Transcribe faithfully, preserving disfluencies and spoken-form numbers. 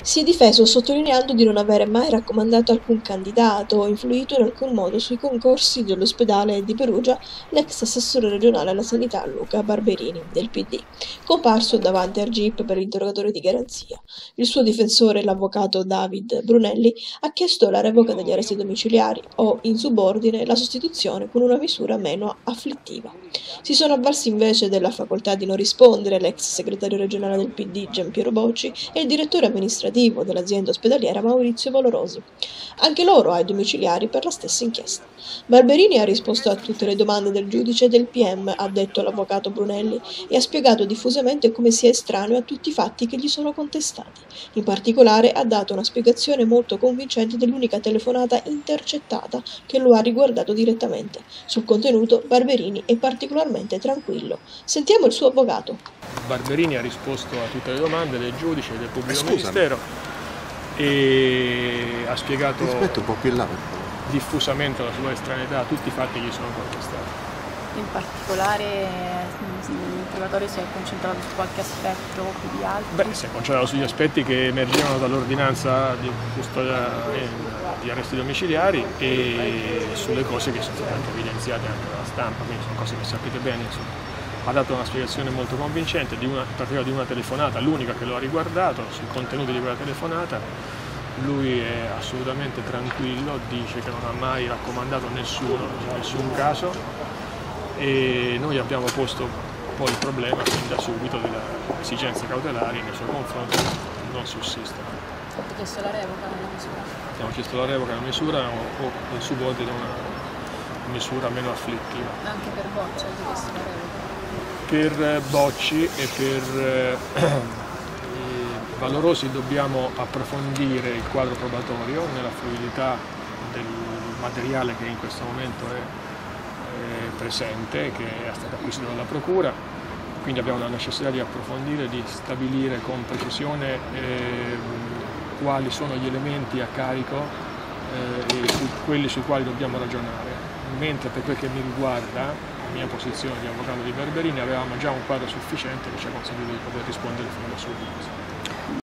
Si è difeso sottolineando di non avere mai raccomandato alcun candidato o influito in alcun modo sui concorsi dell'ospedale di Perugia l'ex assessore regionale alla sanità Luca Barberini, del P D, comparso davanti al G I P per l'interrogatorio di garanzia. Il suo difensore, l'avvocato David Brunelli, ha chiesto la revoca degli arresti domiciliari o, in subordine, la sostituzione con una misura meno afflittiva. Si sono avvalsi invece della facoltà di non rispondere l'ex segretario regionale del P D Giampiero Bocci e il direttore amministrativo dell'azienda ospedaliera Maurizio Valorosi, anche loro ai domiciliari per la stessa inchiesta. Barberini ha risposto a tutte le domande del giudice e del P M, ha detto l'avvocato Brunelli, e ha spiegato diffusamente come sia estraneo a tutti i fatti che gli sono contestati. In particolare ha dato una spiegazione molto convincente dell'unica telefonata intercettata che lo ha riguardato direttamente. Sul contenuto Barberini è particolarmente tranquillo. Sentiamo il suo avvocato. Barberini ha risposto a tutte le domande del giudice e del pubblico ministero e ha spiegato un po' più in là, diffusamente la sua estraneità a tutti i fatti che gli sono contestati. In particolare l'interrogatorio si è concentrato su qualche aspetto più di altri? Beh, si è concentrato sugli aspetti che emergevano dall'ordinanza di custodia di arresti domiciliari e sulle cose che sono state anche evidenziate anche dalla stampa, quindi sono cose che sapete bene. Insomma. Ha dato una spiegazione molto convincente, di una, in particolare di una telefonata, l'unica che lo ha riguardato, sui contenuti di quella telefonata. Lui è assolutamente tranquillo, dice che non ha mai raccomandato nessuno, in nessun caso, e noi abbiamo posto poi il problema fin da subito delle esigenze cautelari nei suoi confronti non sussistono. Avete chiesto la revoca della misura? Abbiamo chiesto la revoca della misura o in subordine una misura meno afflittiva. Anche per Boccia avete chiesto la revoca? Per Bocci e per eh, Valorosi dobbiamo approfondire il quadro probatorio nella fruibilità del materiale che in questo momento è, è presente, che è stato acquisito dalla Procura, quindi abbiamo la necessità di approfondire, di stabilire con precisione eh, quali sono gli elementi a carico eh, e su quelli sui quali dobbiamo ragionare, mentre per quel che mi riguarda, la mia posizione di avvocato di Barberini, avevamo già un quadro sufficiente che ci ha consentito di poter rispondere fin da subito.